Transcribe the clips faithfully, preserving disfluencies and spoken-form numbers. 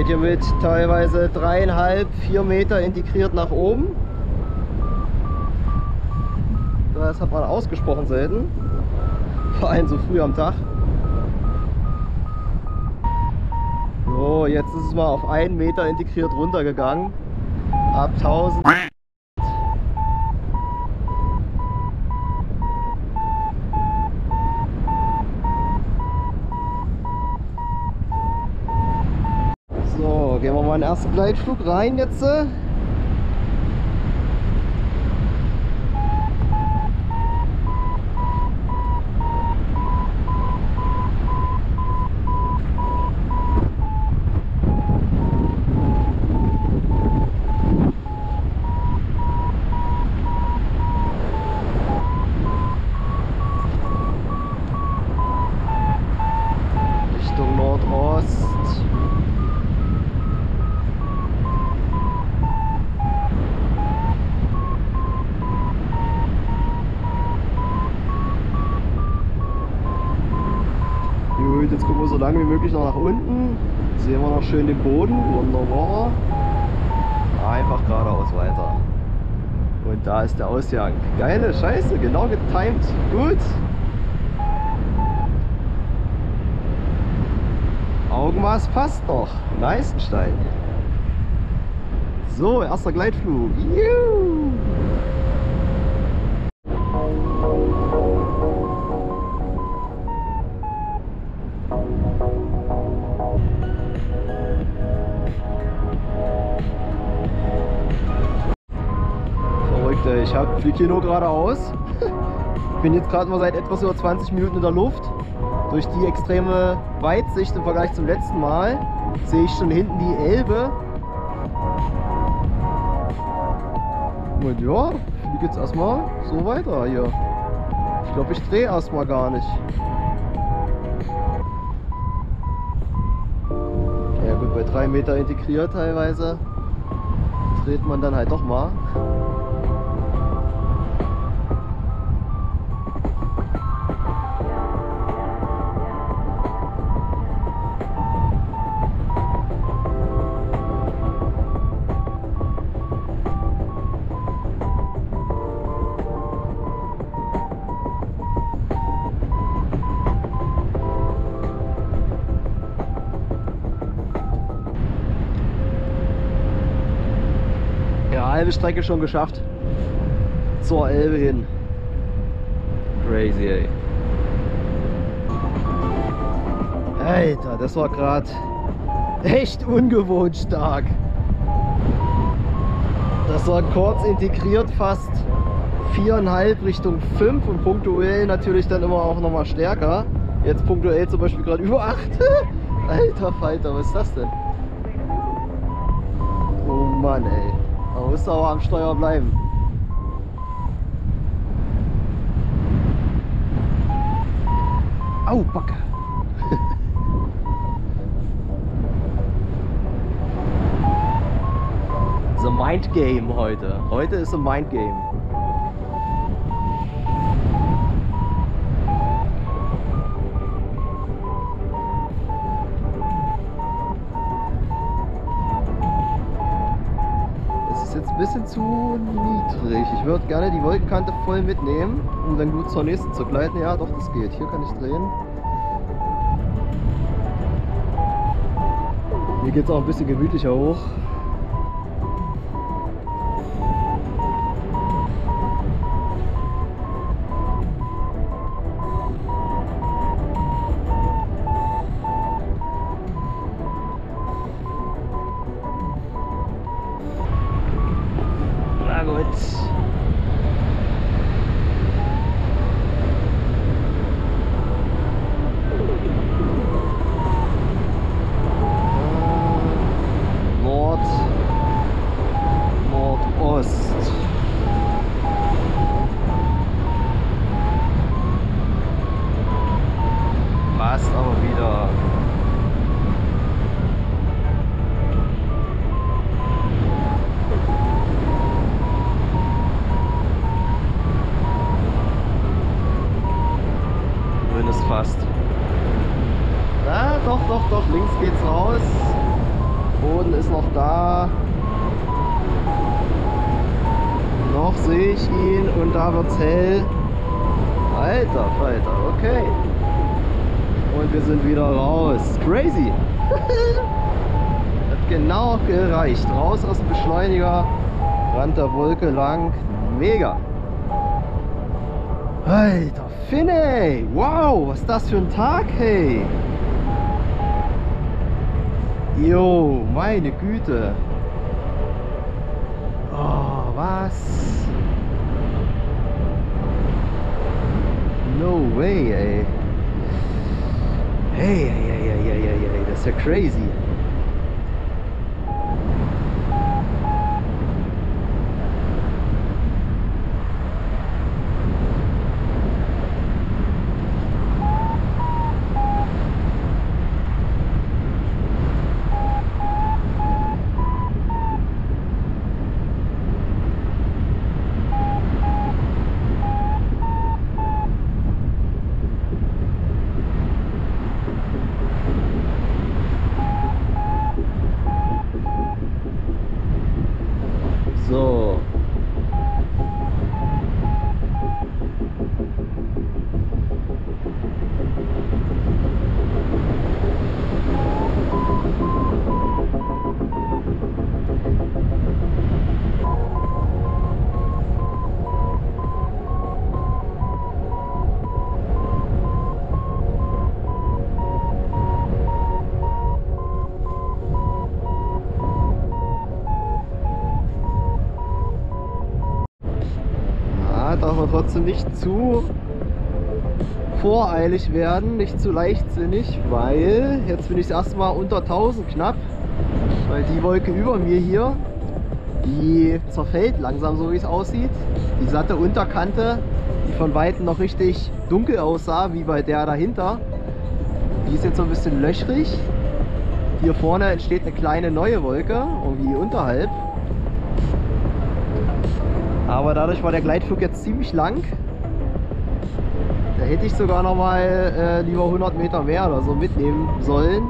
Geht hier mit teilweise dreieinhalb, vier Meter integriert nach oben. Das hat man ausgesprochen selten. Vor allem so früh am Tag. So, jetzt ist es mal auf einen Meter integriert runtergegangen. Ab tausend. So, gehen wir mal in den ersten Gleitflug rein jetzt. Richtung Nordost. Gut, jetzt gucken wir so lange wie möglich noch nach unten. Sehen wir noch schön den Boden. Wunderbar. Einfach geradeaus weiter. Und da ist der Ausgang. Geile Scheiße, genau getimed. Gut. Augenmaß passt noch. Neistenstein. So, erster Gleitflug. Juhu. Verrückt, ey. Ich hab, flieg hier nur geradeaus. Bin jetzt gerade mal seit etwas über zwanzig Minuten in der Luft. Durch die extreme Weitsicht im Vergleich zum letzten Mal sehe ich schon hinten die Elbe. Und ja, ich fliege jetzt erstmal so weiter hier. Ich glaube, ich drehe erstmal gar nicht. Ja gut, bei drei Meter integriert teilweise dreht man dann halt doch mal. Halbe Strecke schon geschafft zur Elbe hin. Crazy, ey. Alter, das war gerade echt ungewohnt stark. Das war kurz integriert, fast viereinhalb Richtung fünf und punktuell natürlich dann immer auch noch mal stärker. Jetzt punktuell zum Beispiel gerade über acht. Alter Falter, was ist das denn? Oh Mann, ey. Man muss aber am Steuer bleiben. Au, Backe! The Mind Game heute. Heute ist ein Mind Game. Jetzt ein bisschen zu niedrig. Ich würde gerne die Wolkenkante voll mitnehmen, um dann gut zur nächsten zu gleiten. Ja, doch, das geht. Hier kann ich drehen. Hier geht es auch ein bisschen gemütlicher hoch. Na gut. Nord, Nordost. Passt aber wieder. Fast. Na, doch, doch, doch, links geht's raus. Boden ist noch da. Noch sehe ich ihn und da wird's hell. Alter Falter, okay. Und wir sind wieder raus. Crazy. Hat genau gereicht. Raus aus dem Beschleuniger. Rand der Wolke lang. Mega. Alter Finne. Wow, was ist das für ein Tag, hey. Jo, meine Güte. Oh, was? No way, ey. Hey, hey, hey, hey, hey, hey, hey, das ist ja crazy. So. Darf man trotzdem nicht zu voreilig werden, nicht zu leichtsinnig, weil jetzt bin ich das erste Mal unter tausend knapp, weil die Wolke über mir hier, die zerfällt langsam, so wie es aussieht. Die satte Unterkante, die von Weitem noch richtig dunkel aussah, wie bei der dahinter, die ist jetzt so ein bisschen löchrig. Hier vorne entsteht eine kleine neue Wolke, irgendwie unterhalb. Aber dadurch war der Gleitflug jetzt ziemlich lang. Da hätte ich sogar noch mal äh, lieber hundert Meter mehr oder so mitnehmen sollen.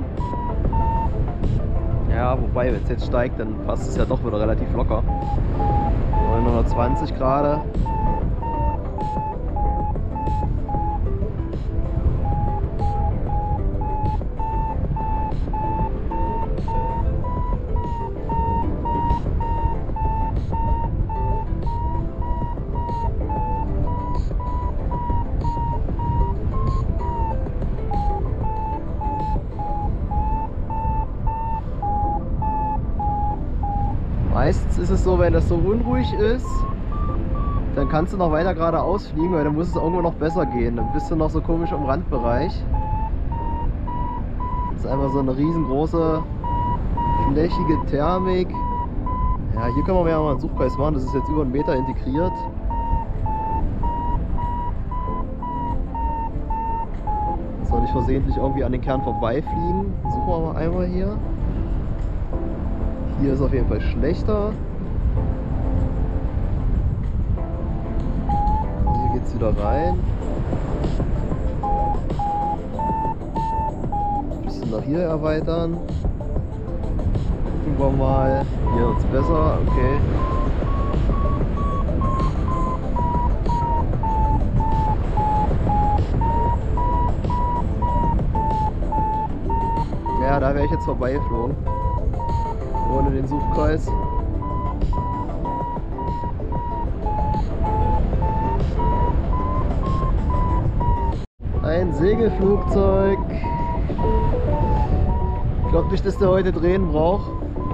Ja, wobei, wenn es jetzt steigt, dann passt es ja doch wieder relativ locker. neunhundertzwanzig Grad. Meistens ist es so, wenn das so unruhig ist, dann kannst du noch weiter geradeaus fliegen, weil dann muss es irgendwo noch besser gehen. Dann bist du noch so komisch im Randbereich. Das ist einfach so eine riesengroße, flächige Thermik. Ja, hier können wir ja mal einen Suchkreis machen, das ist jetzt über einen Meter integriert. Soll ich versehentlich irgendwie an den Kern vorbeifliegen? Suchen wir mal einmal hier. Hier ist auf jeden Fall schlechter. Hier geht es wieder rein. Ein bisschen nach hier erweitern. Gucken wir mal. Hier wird es besser. Okay. Ja, da wäre ich jetzt vorbeigeflogen. Ohne den Suchkreis. Ein Segelflugzeug. Ich glaube nicht, dass der heute drehen braucht.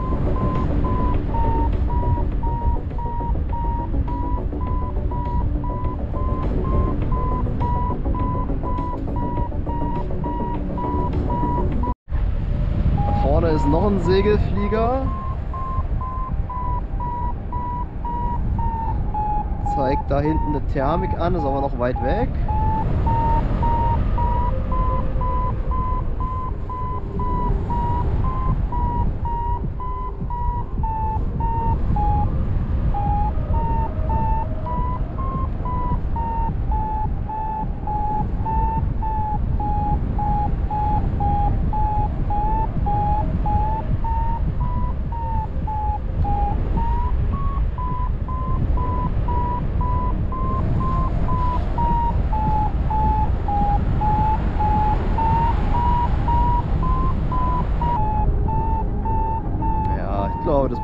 Vorne ist noch ein Segelflieger. Zeigt da hinten eine Thermik an, ist aber noch weit weg.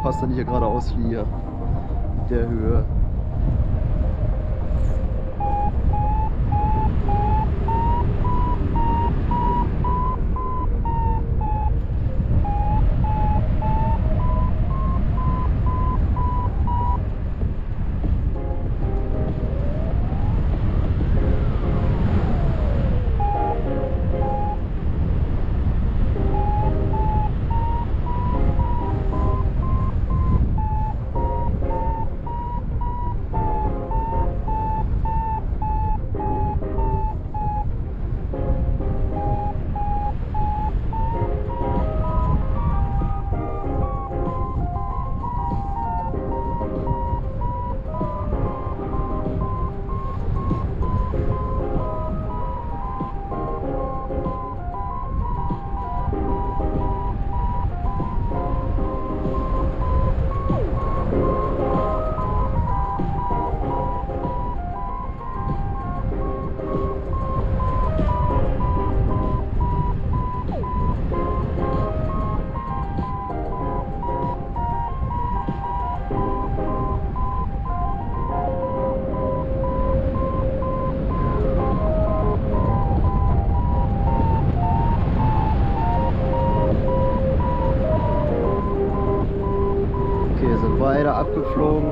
aufpassen, dass ich hier geradeaus fliege. Mit der Höhe. Beide abgeflogen.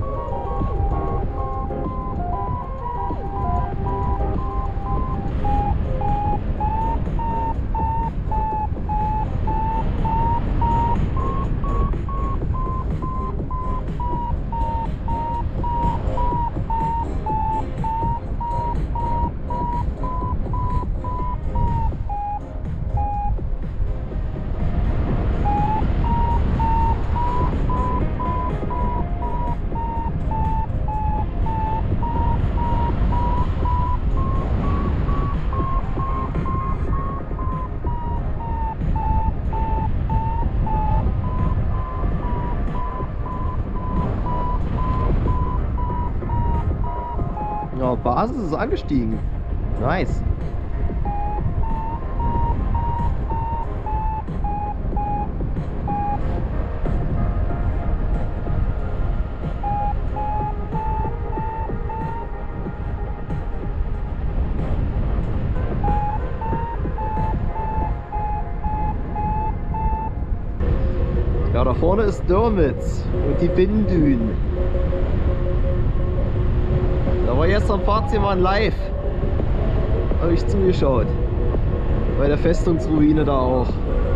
Ja, Basis ist angestiegen. Nice. Ja, da vorne ist Dörmitz und die Binnendünen. Da war gestern Fahrtzimmern live. Habe ich zugeschaut. Bei der Festungsruine da auch.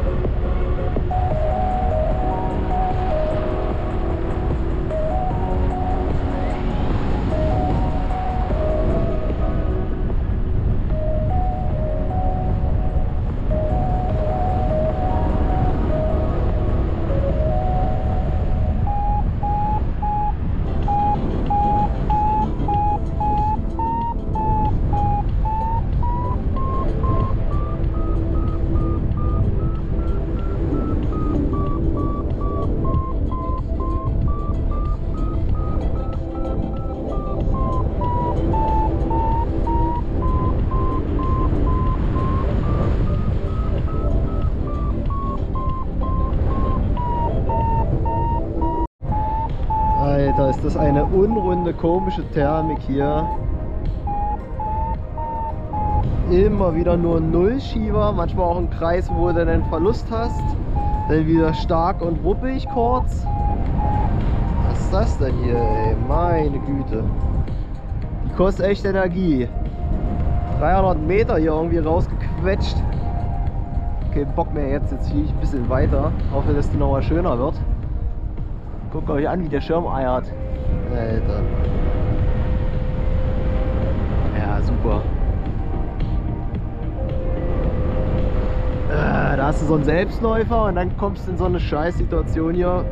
Alter, ist das eine unrunde, komische Thermik hier. Immer wieder nur ein Nullschieber, manchmal auch ein Kreis, wo du einen Verlust hast. Dann wieder stark und ruppig kurz. Was ist das denn hier, ey? Meine Güte. Die kostet echt Energie. dreihundert Meter hier irgendwie rausgequetscht. Kein Bock mehr jetzt, jetzt fliege ich ein bisschen weiter. Hoffe, dass die nochmal schöner wird. Guckt euch an, wie der Schirm eiert. Alter. Ja, super. Äh, da hast du so einen Selbstläufer und dann kommst du in so eine Scheißsituation hier,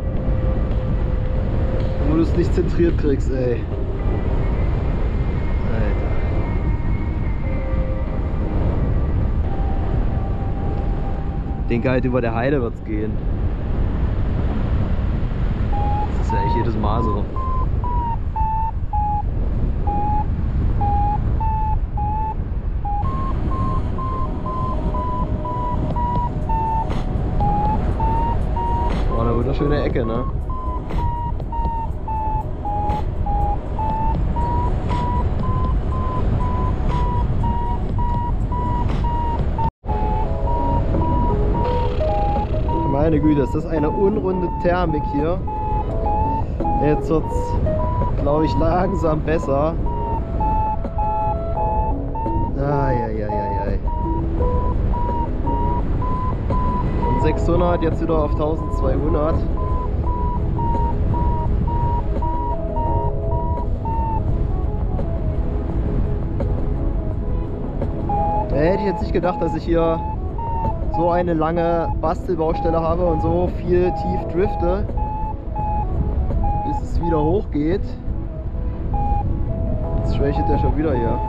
wo du es nicht zentriert kriegst, ey. Alter. Ich denke halt, über der Heide wird es gehen. Das ist ja echt jedes Mal so. War eine wunderschöne Ecke, ne? Meine Güte, ist das eine unrunde Thermik hier. Jetzt wird es, glaube ich, langsam besser. Eieieiei. Von sechshundert jetzt wieder auf eintausendzweihundert. Da hätte ich jetzt nicht gedacht, dass ich hier so eine lange Bastelbaustelle habe und so viel tief drifte, bis es wieder hochgeht. Jetzt schwächelt der schon wieder hier.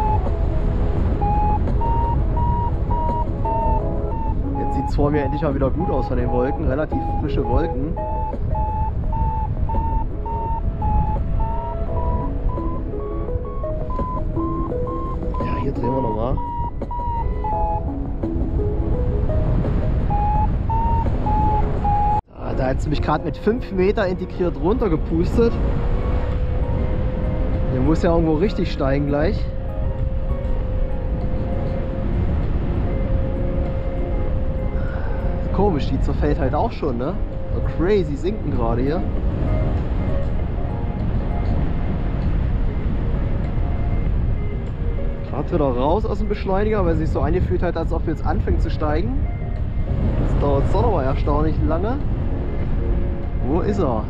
Jetzt sieht es vor mir endlich mal wieder gut aus von den Wolken, relativ frische Wolken. Ja, hier drehen wir nochmal. Da hat sie mich gerade mit fünf Meter integriert runtergepustet. Der muss ja irgendwo richtig steigen gleich. Komisch, die zerfällt halt auch schon, ne? So crazy sinken gerade hier. Gerade wieder raus aus dem Beschleuniger, weil sich so angefühlt hat, als ob wir jetzt anfängt zu steigen. Das dauert doch aber erstaunlich lange. Wo ist er?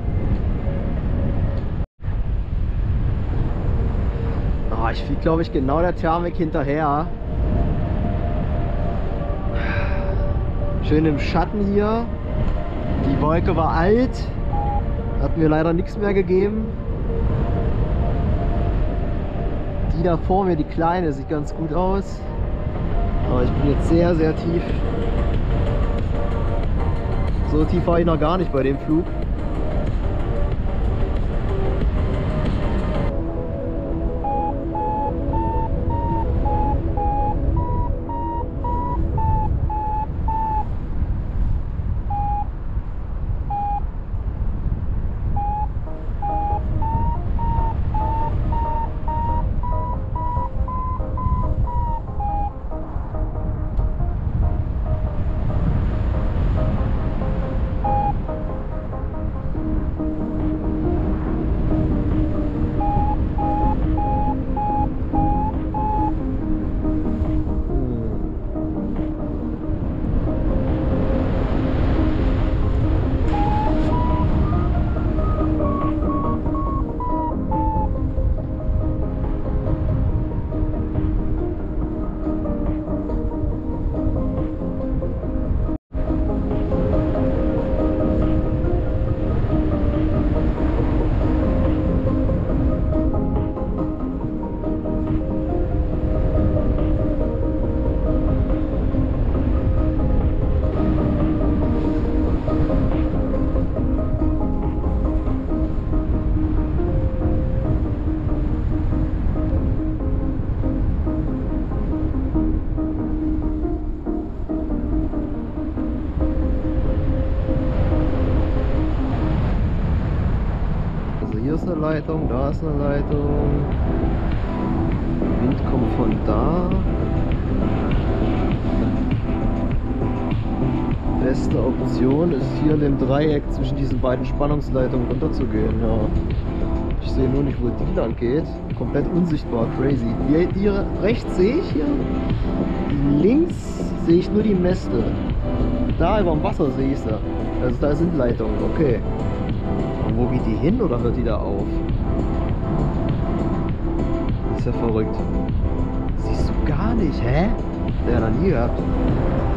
Oh, ich fliege, glaube ich, genau der Thermik hinterher. Schön im Schatten hier. Die Wolke war alt. Hat mir leider nichts mehr gegeben. Die da vor mir, die kleine, sieht ganz gut aus. Aber ich bin jetzt sehr, sehr tief. So tief war ich noch gar nicht bei dem Flug. Hier ist eine Leitung, da ist eine Leitung. Wind kommt von da. Beste Option ist hier in dem Dreieck zwischen diesen beiden Spannungsleitungen runterzugehen. Ja. Ich sehe nur nicht, wo die lang geht. Komplett unsichtbar, crazy. Die, die rechts sehe ich hier. Links sehe ich nur die Mäste. Da über dem Wasser sehe ich sie. Also da sind Leitungen, okay. Und wo geht die hin oder hört die da auf? Das ist ja verrückt. Siehst du gar nicht, hä? Der hat noch nie gehabt.